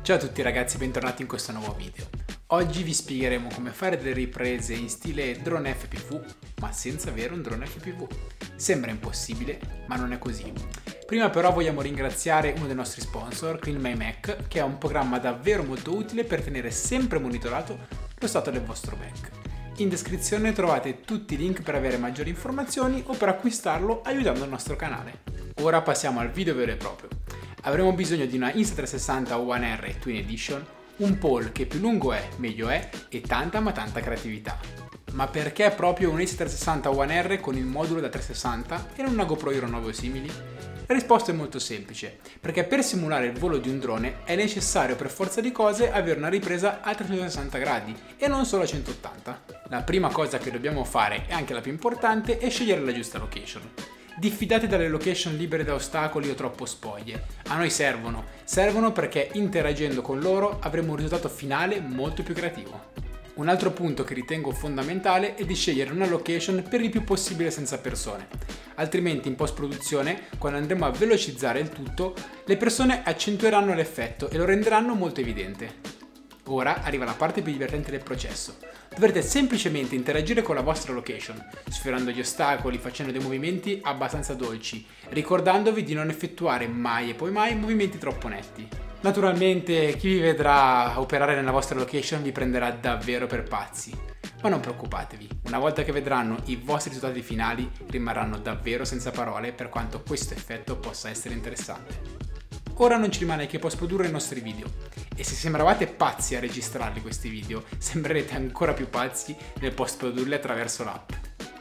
Ciao a tutti ragazzi, bentornati in questo nuovo video. Oggi vi spiegheremo come fare delle riprese in stile drone FPV, ma senza avere un drone FPV. Sembra impossibile, ma non è così. Prima però vogliamo ringraziare uno dei nostri sponsor, CleanMyMac, che è un programma davvero molto utile per tenere sempre monitorato lo stato del vostro Mac. In descrizione trovate tutti i link per avere maggiori informazioni o per acquistarlo aiutando il nostro canale. Ora passiamo al video vero e proprio. Avremo bisogno di una Insta360 One R Twin Edition, un pole che più lungo è, meglio è, e tanta ma tanta creatività. Ma perché proprio un Insta360 One R con il modulo da 360 e non una GoPro Hero 9 o simili? La risposta è molto semplice, perché per simulare il volo di un drone è necessario per forza di cose avere una ripresa a 360 gradi e non solo a 180. La prima cosa che dobbiamo fare, e anche la più importante, è scegliere la giusta location. Diffidate dalle location libere da ostacoli o troppo spoglie. A noi servono perché interagendo con loro avremo un risultato finale molto più creativo. Un altro punto che ritengo fondamentale è di scegliere una location per il più possibile senza persone, altrimenti in post-produzione, quando andremo a velocizzare il tutto, le persone accentueranno l'effetto e lo renderanno molto evidente. Ora arriva la parte più divertente del processo. Dovrete semplicemente interagire con la vostra location, sfiorando gli ostacoli, facendo dei movimenti abbastanza dolci, ricordandovi di non effettuare mai e poi mai movimenti troppo netti. Naturalmente chi vi vedrà operare nella vostra location vi prenderà davvero per pazzi, ma non preoccupatevi, una volta che vedranno i vostri risultati finali rimarranno davvero senza parole per quanto questo effetto possa essere interessante. Ora non ci rimane che post-produrre i nostri video, e se sembravate pazzi a registrarli questi video, sembrerete ancora più pazzi nel post-produrli attraverso l'app.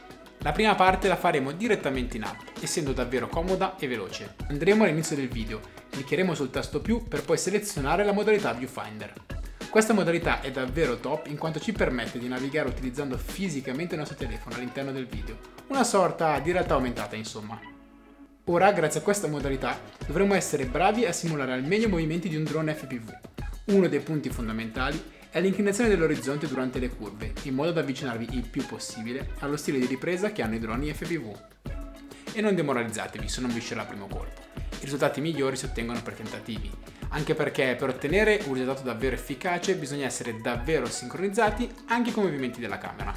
La prima parte la faremo direttamente in app, essendo davvero comoda e veloce. Andremo all'inizio del video, cliccheremo sul tasto più per poi selezionare la modalità Viewfinder. Questa modalità è davvero top in quanto ci permette di navigare utilizzando fisicamente il nostro telefono all'interno del video, una sorta di realtà aumentata insomma. Ora, grazie a questa modalità, dovremo essere bravi a simulare al meglio i movimenti di un drone FPV. Uno dei punti fondamentali è l'inclinazione dell'orizzonte durante le curve, in modo da avvicinarvi il più possibile allo stile di ripresa che hanno i droni FPV. E non demoralizzatevi se non vi uscirà al primo colpo. I risultati migliori si ottengono per tentativi, anche perché per ottenere un risultato davvero efficace bisogna essere davvero sincronizzati anche con i movimenti della camera.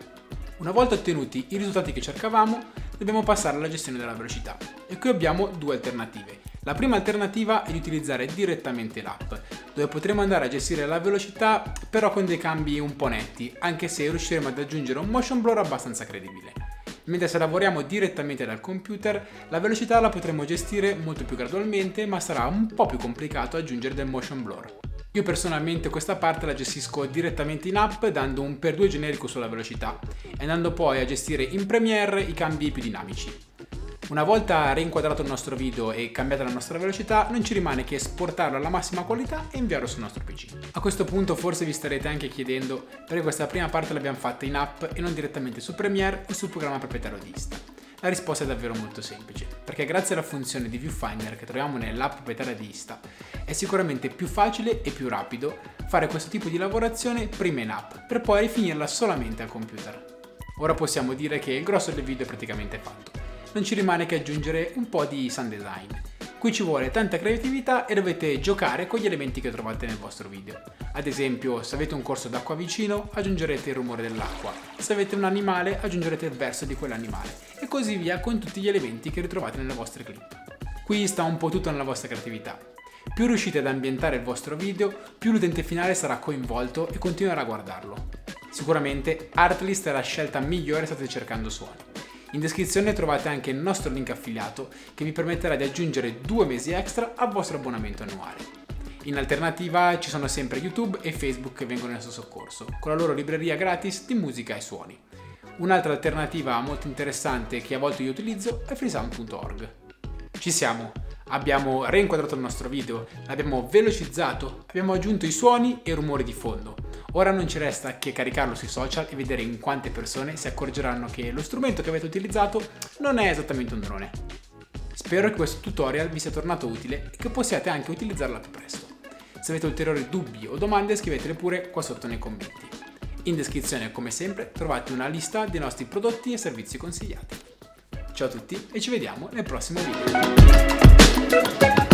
Una volta ottenuti i risultati che cercavamo, dobbiamo passare alla gestione della velocità. E qui abbiamo due alternative. La prima alternativa è di utilizzare direttamente l'app, dove potremo andare a gestire la velocità però con dei cambi un po' netti, anche se riusciremo ad aggiungere un motion blur abbastanza credibile. Mentre se lavoriamo direttamente dal computer, la velocità la potremo gestire molto più gradualmente, ma sarà un po' più complicato aggiungere del motion blur. Io personalmente questa parte la gestisco direttamente in app dando un x2 generico sulla velocità e andando poi a gestire in Premiere i cambi più dinamici. Una volta reinquadrato il nostro video e cambiata la nostra velocità, non ci rimane che esportarlo alla massima qualità e inviarlo sul nostro PC. A questo punto forse vi starete anche chiedendo perché questa prima parte l'abbiamo fatta in app e non direttamente su Premiere o sul programma proprietario di Insta. La risposta è davvero molto semplice, perché grazie alla funzione di Viewfinder che troviamo nell'app proprietaria di Insta, è sicuramente più facile e più rapido fare questo tipo di lavorazione prima in app, per poi finirla solamente al computer. Ora possiamo dire che il grosso del video è praticamente fatto. Non ci rimane che aggiungere un po' di sound design. Qui ci vuole tanta creatività e dovete giocare con gli elementi che trovate nel vostro video. Ad esempio, se avete un corso d'acqua vicino, aggiungerete il rumore dell'acqua. Se avete un animale, aggiungerete il verso di quell'animale. E così via con tutti gli elementi che ritrovate nelle vostre clip. Qui sta un po' tutto nella vostra creatività. Più riuscite ad ambientare il vostro video, più l'utente finale sarà coinvolto e continuerà a guardarlo. Sicuramente Artlist è la scelta migliore se state cercando suoni. In descrizione trovate anche il nostro link affiliato che vi permetterà di aggiungere 2 mesi extra al vostro abbonamento annuale. In alternativa ci sono sempre YouTube e Facebook che vengono in nostro soccorso, con la loro libreria gratis di musica e suoni. Un'altra alternativa molto interessante che a volte io utilizzo è freesound.org. Ci siamo! Abbiamo reinquadrato il nostro video, l'abbiamo velocizzato, abbiamo aggiunto i suoni e i rumori di fondo. Ora non ci resta che caricarlo sui social e vedere in quante persone si accorgeranno che lo strumento che avete utilizzato non è esattamente un drone. Spero che questo tutorial vi sia tornato utile e che possiate anche utilizzarlo al più presto. Se avete ulteriori dubbi o domande scrivetele pure qua sotto nei commenti. In descrizione come sempre trovate una lista dei nostri prodotti e servizi consigliati. Ciao a tutti e ci vediamo nel prossimo video.